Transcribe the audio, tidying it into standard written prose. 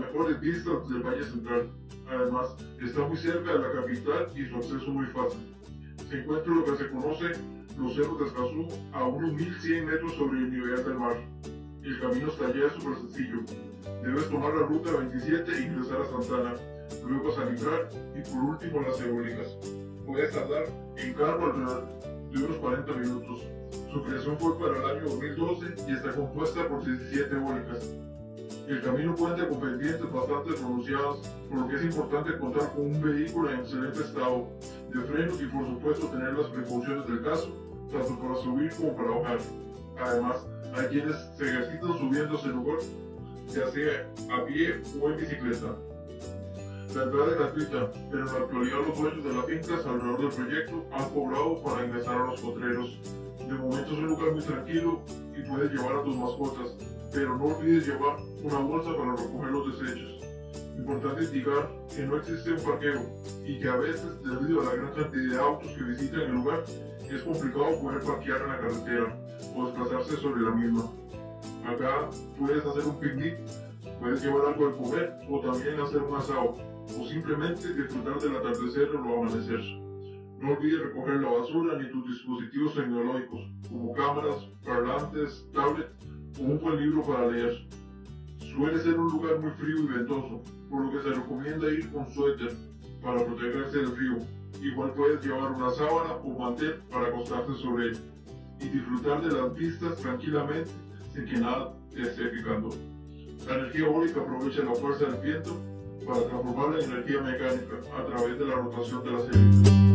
mejores vistas del Valle Central. Además, está muy cerca de la capital y su acceso muy fácil. Se encuentra lo que se conoce los cerros de Escazú a unos 1100 metros sobre el nivel del mar. El camino hasta allá es súper sencillo. Debes tomar la ruta 27 e ingresar a Santana, luego a Sanibral y por último las eólicas. Puedes tardar en carro alrededor de unos 40 minutos. Su creación fue para el año 2012 y está compuesta por 17 eólicas. El camino cuenta con pendientes bastante pronunciadas, por lo que es importante contar con un vehículo en excelente estado de frenos y por supuesto tener las precauciones del caso, tanto para subir como para bajar. Además, hay quienes se ejercitan subiendo a ese lugar, ya sea a pie o en bicicleta. La entrada es gratuita, pero en la actualidad los dueños de las fincas alrededor del proyecto han cobrado para ingresar a los potreros. De momento es un lugar muy tranquilo y puedes llevar a tus mascotas, pero no olvides llevar una bolsa para recoger los desechos. Importante indicar que no existe un parqueo y que a veces, debido a la gran cantidad de autos que visitan el lugar, es complicado poder parquear en la carretera o desplazarse sobre la misma. Acá puedes hacer un picnic, puedes llevar algo de comer o también hacer un asado o simplemente disfrutar del atardecer o el amanecer. No olvides recoger la basura ni tus dispositivos tecnológicos como cámaras, parlantes, tablets o un buen libro para leer. Suele ser un lugar muy frío y ventoso, por lo que se recomienda ir con suéter para protegerse del frío. Igual puedes llevar una sábana o mantel para acostarte sobre él y disfrutar de las vistas tranquilamente sin que nada te esté picando. La energía eólica aprovecha la fuerza del viento para transformarla en energía mecánica a través de la rotación de las hélices.